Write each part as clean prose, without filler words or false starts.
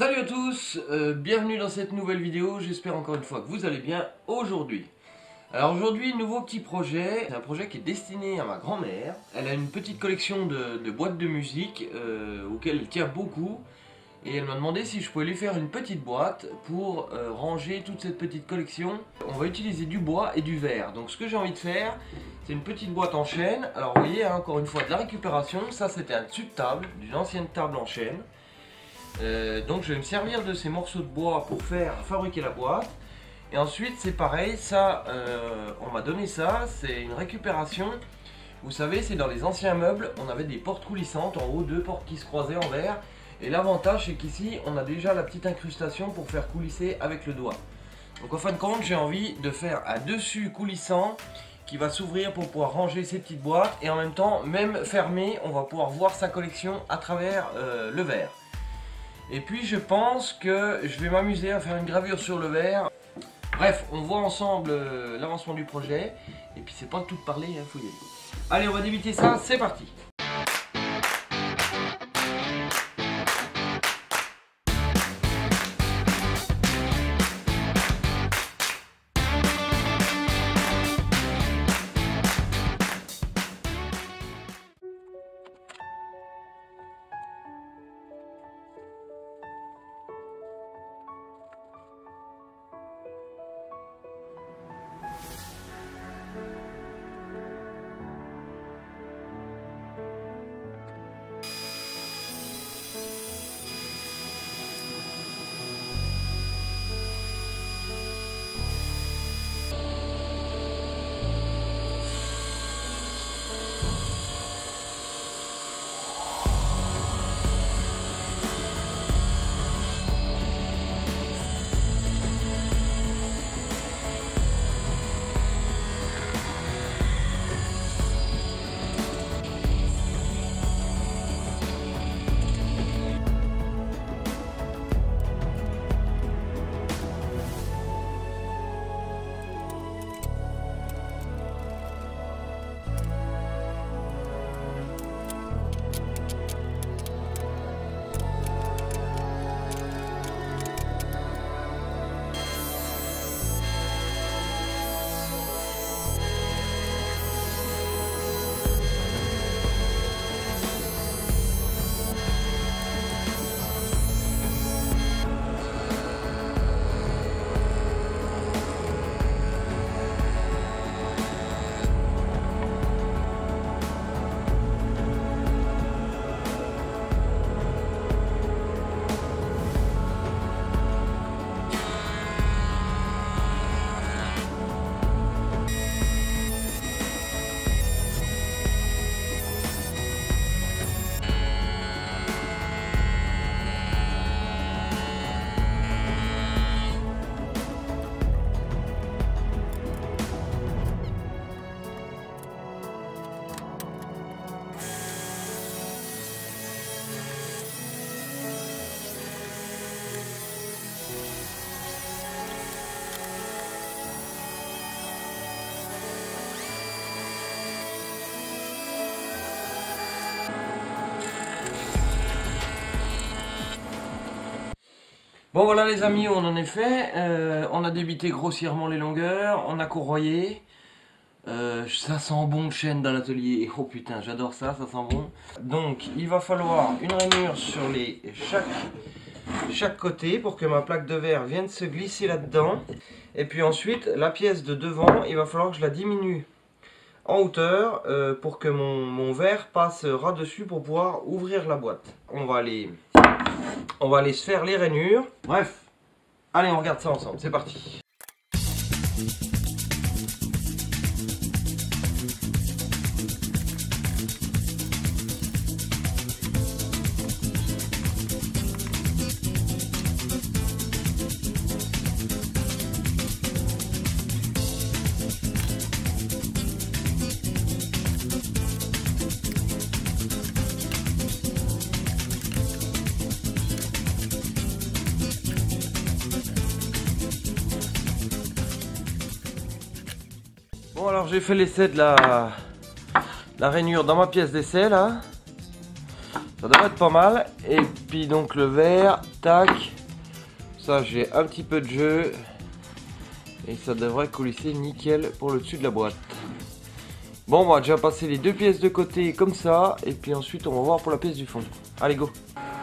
Salut à tous, bienvenue dans cette nouvelle vidéo, j'espère encore une fois que vous allez bien aujourd'hui. Alors aujourd'hui, nouveau petit projet, c'est un projet qui est destiné à ma grand-mère. Elle a une petite collection de boîtes de musique auxquelles elle tient beaucoup. Et elle m'a demandé si je pouvais lui faire une petite boîte pour ranger toute cette petite collection. On va utiliser du bois et du verre. Donc ce que j'ai envie de faire, c'est une petite boîte en chêne. Alors vous voyez, hein, encore une fois, de la récupération. Ça c'était un dessus de table, d'une ancienne table en chêne. Donc je vais me servir de ces morceaux de bois pour fabriquer la boîte. Et ensuite c'est pareil, ça on m'a donné ça, c'est une récupération. Vous savez, c'est dans les anciens meubles, on avait des portes coulissantes, en haut 2 portes qui se croisaient en verre. Et l'avantage c'est qu'ici on a déjà la petite incrustation pour faire coulisser avec le doigt. Donc en fin de compte, j'ai envie de faire un dessus coulissant qui va s'ouvrir pour pouvoir ranger ces petites boîtes. Et en même temps, même fermé, on va pouvoir voir sa collection à travers le verre. Et puis je pense que je vais m'amuser à faire une gravure sur le verre. Bref, on voit ensemble l'avancement du projet. Et puis c'est pas tout de parler, hein, faut y aller. Allez, on va débuter ça, c'est parti. Bon voilà les amis, on en est fait, on a débité grossièrement les longueurs, on a courroyé, ça sent bon le chêne dans l'atelier, oh putain j'adore ça, ça sent bon. Donc il va falloir une rainure sur chaque côté pour que ma plaque de verre vienne se glisser là-dedans. Et puis ensuite la pièce de devant, il va falloir que je la diminue en hauteur pour que mon verre passe ras dessus pour pouvoir ouvrir la boîte. On va aller se faire les rainures. Bref, allez on regarde ça ensemble, c'est parti. Bon alors j'ai fait l'essai de la rainure dans ma pièce d'essai là. Ça devrait être pas mal. Et puis donc le verre, tac. Ça, j'ai un petit peu de jeu. Et ça devrait coulisser nickel pour le dessus de la boîte. Bon, on va déjà passer les deux pièces de côté comme ça. Et puis ensuite, on va voir pour la pièce du fond. Allez, go!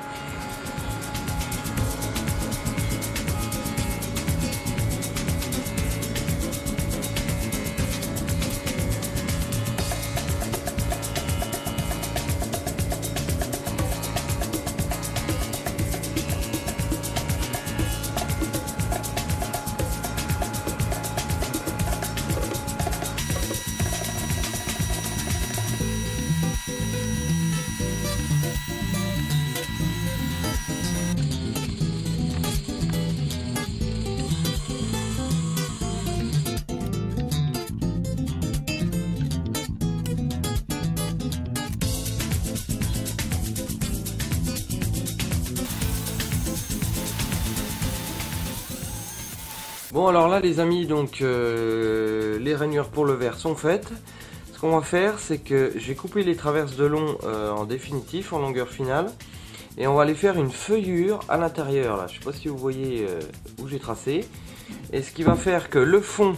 Bon, alors là les amis, donc les rainures pour le verre sont faites. Ce qu'on va faire, c'est que j'ai coupé les traverses de long en définitif, en longueur finale. Et on va aller faire une feuillure à l'intérieur là. Je sais pas si vous voyez où j'ai tracé. Et ce qui va faire que le fond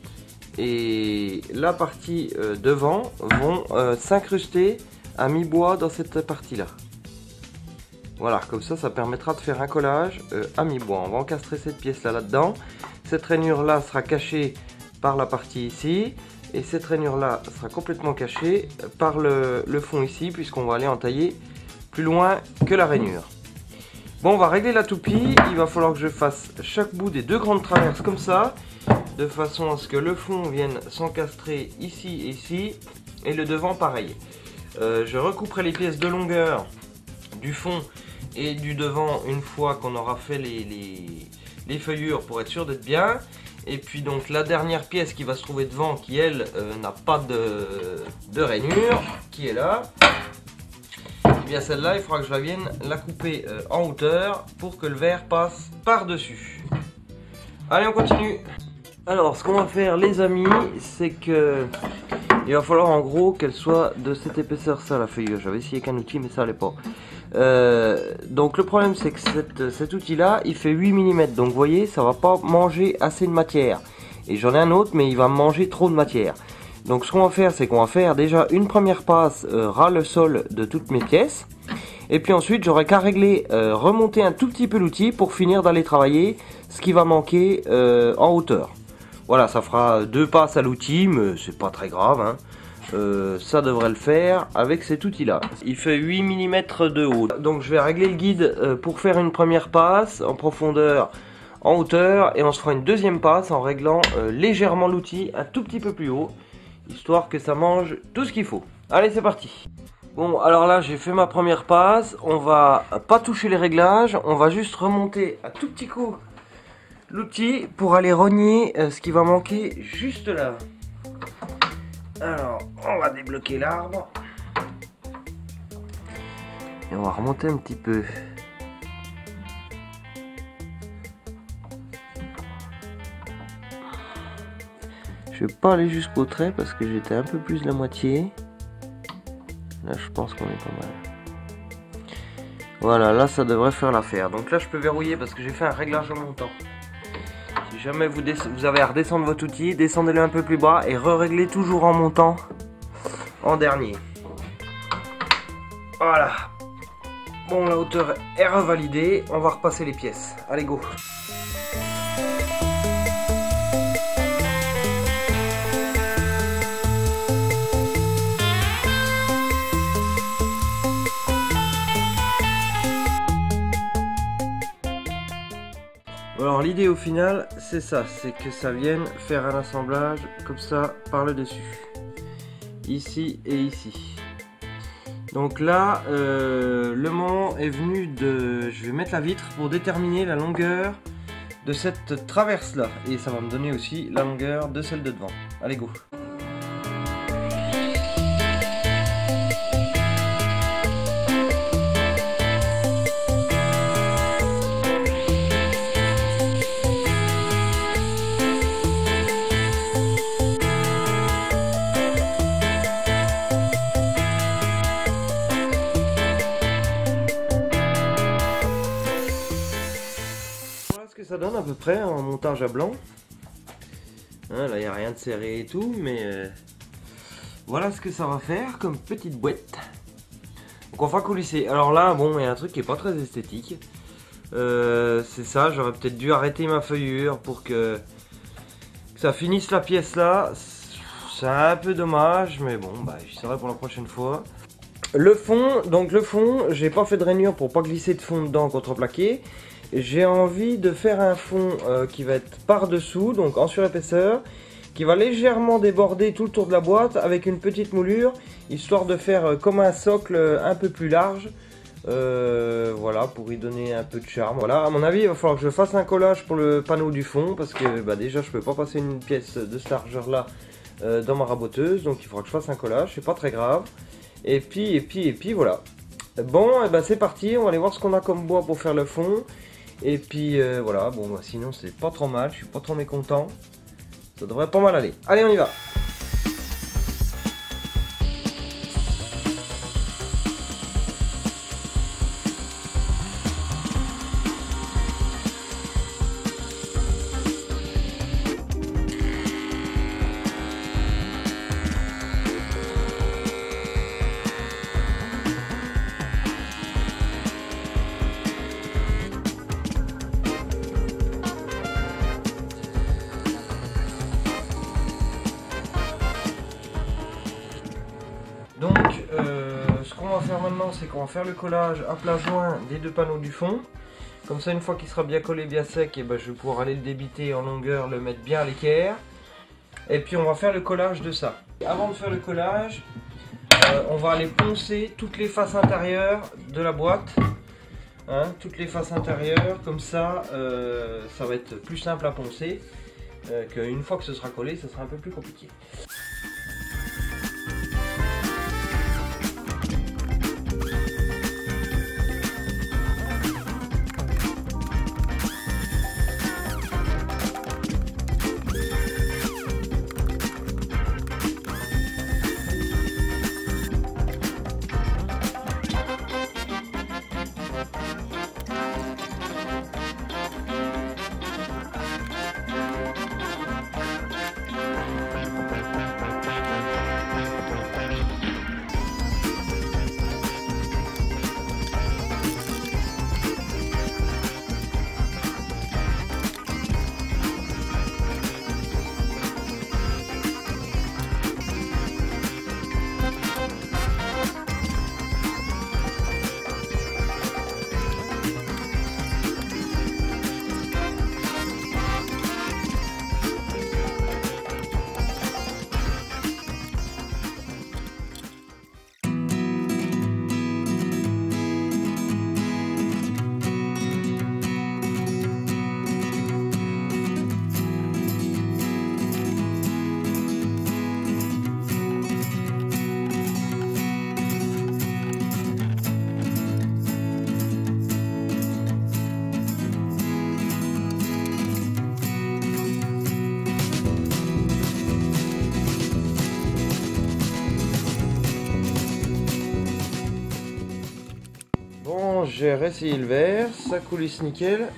et la partie devant vont s'incruster à mi-bois dans cette partie là. Voilà, comme ça, ça permettra de faire un collage à mi-bois. On va encastrer cette pièce là-dedans. Cette rainure là sera cachée par la partie ici. Et cette rainure là sera complètement cachée par le fond ici, puisqu'on va aller entailler plus loin que la rainure. Bon, on va régler la toupie. Il va falloir que je fasse chaque bout des deux grandes traverses comme ça, de façon à ce que le fond vienne s'encastrer ici et ici, et le devant pareil. Je recouperai les pièces de longueur du fond et du devant une fois qu'on aura fait les feuillures pour être sûr d'être bien. Et puis donc la dernière pièce qui va se trouver devant, qui elle n'a pas de rainure, qui est là, et bien celle-là il faudra que je vienne la couper en hauteur pour que le verre passe par dessus. Allez, on continue. Alors ce qu'on va faire les amis, c'est que il va falloir en gros qu'elle soit de cette épaisseur, ça la feuillure. J'avais essayé qu'un outil mais ça allait pas. Donc le problème c'est que cet outil là il fait 8 mm, donc vous voyez ça va pas manger assez de matière, et j'en ai un autre mais il va manger trop de matière. Donc ce qu'on va faire, c'est qu'on va faire déjà une première passe ras le sol de toutes mes pièces, et puis ensuite j'aurai qu'à régler, remonter un tout petit peu l'outil pour finir d'aller travailler ce qui va manquer en hauteur. Voilà, ça fera deux passes à l'outil, mais c'est pas très grave hein. Ça devrait le faire avec cet outil là. Il fait 8 mm de haut. Donc je vais régler le guide pour faire une première passe en profondeur, en hauteur, et on se fera une deuxième passe en réglant légèrement l'outil un tout petit peu plus haut, histoire que ça mange tout ce qu'il faut. Allez, c'est parti. Bon, alors là j'ai fait ma première passe. On va pas toucher les réglages, on va juste remonter un tout petit coup l'outil pour aller rogner ce qui va manquer juste là. Alors, on va débloquer l'arbre. Et on va remonter un petit peu. Je vais pas aller jusqu'au trait parce que j'étais un peu plus de la moitié. Là, je pense qu'on est pas mal. Voilà, là, ça devrait faire l'affaire. Donc là, je peux verrouiller parce que j'ai fait un réglage en montant. Si jamais vous avez à redescendre votre outil, descendez-le un peu plus bas et re-réglez toujours en montant en dernier. Voilà. Bon, la hauteur est revalidée. On va repasser les pièces. Allez, go. Alors l'idée au final c'est ça, c'est que ça vienne faire un assemblage comme ça par le dessus, ici et ici. Donc là le moment est venu de, je vais mettre la vitre pour déterminer la longueur de cette traverse là, et ça va me donner aussi la longueur de celle de devant. Allez, go. que ça donne à peu près en montage à blanc. Hein, là il n'y a rien de serré et tout, mais voilà ce que ça va faire comme petite boîte. Donc on va coulisser. Alors là, bon, il y a un truc qui est pas très esthétique. C'est ça, j'aurais peut-être dû arrêter ma feuillure pour que ça finisse la pièce là. C'est un peu dommage, mais bon, bah, je serai pour la prochaine fois. Le fond, j'ai pas fait de rainure pour pas glisser de fond dedans contreplaqué. J'ai envie de faire un fond qui va être par-dessous, donc en surépaisseur, qui va légèrement déborder tout le tour de la boîte avec une petite moulure, histoire de faire comme un socle un peu plus large. Voilà, pour y donner un peu de charme. Voilà, à mon avis, il va falloir que je fasse un collage pour le panneau du fond, parce que bah, déjà, je peux pas passer une pièce de cette largeur-là dans ma raboteuse, donc il faudra que je fasse un collage, c'est pas très grave. Et puis voilà. Bon, et ben c'est parti, on va aller voir ce qu'on a comme bois pour faire le fond. Et puis voilà, bon bah, sinon c'est pas trop mal, je suis pas trop mécontent. Ça devrait pas mal aller. Allez, on y va. Donc, ce qu'on va faire maintenant, c'est qu'on va faire le collage à plat joint des deux panneaux du fond. Comme ça, une fois qu'il sera bien collé, bien sec, et ben, je vais pouvoir aller le débiter en longueur, le mettre bien à l'équerre. Et puis, on va faire le collage de ça. Avant de faire le collage, on va aller poncer toutes les faces intérieures de la boîte. Hein, toutes les faces intérieures, comme ça, ça va être plus simple à poncer. Qu'une fois que ce sera collé, ça sera un peu plus compliqué. Bon, j'ai réessayé le verre, ça coulisse nickel,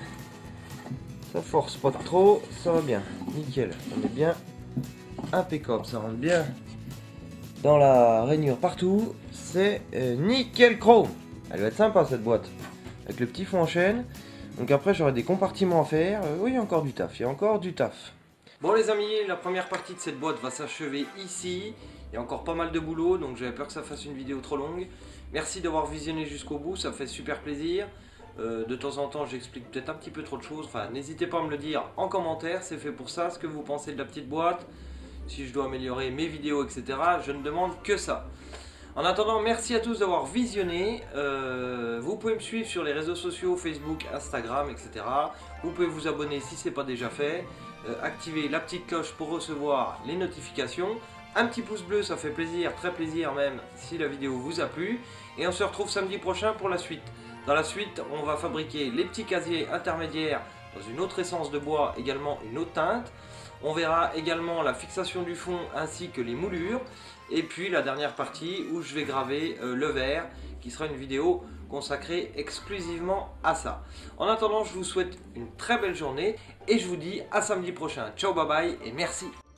ça force pas trop, ça va bien, nickel, on est bien impeccable, ça rentre bien dans la rainure partout, c'est nickel chrome. Elle va être sympa cette boîte, avec le petit fond en chaîne, donc après j'aurai des compartiments à faire, oui il y a encore du taf, il y a encore du taf. Bon les amis, la première partie de cette boîte va s'achever ici. Il y a encore pas mal de boulot, donc j'avais peur que ça fasse une vidéo trop longue. Merci d'avoir visionné jusqu'au bout, ça me fait super plaisir. De temps en temps j'explique peut-être un petit peu trop de choses, enfin n'hésitez pas à me le dire en commentaire, c'est fait pour ça, ce que vous pensez de la petite boîte, si je dois améliorer mes vidéos, etc. Je ne demande que ça. En attendant, merci à tous d'avoir visionné. Vous pouvez me suivre sur les réseaux sociaux, Facebook, Instagram, etc. Vous pouvez vous abonner si ce n'est pas déjà fait. Activer la petite cloche pour recevoir les notifications. Un petit pouce bleu, ça fait plaisir, très plaisir même, si la vidéo vous a plu. Et on se retrouve samedi prochain pour la suite. Dans la suite, on va fabriquer les petits casiers intermédiaires dans une autre essence de bois, également une autre teinte. On verra également la fixation du fond ainsi que les moulures. Et puis la dernière partie où je vais graver le verre, qui sera une vidéo consacrée exclusivement à ça. En attendant, je vous souhaite une très belle journée et je vous dis à samedi prochain. Ciao, bye bye et merci.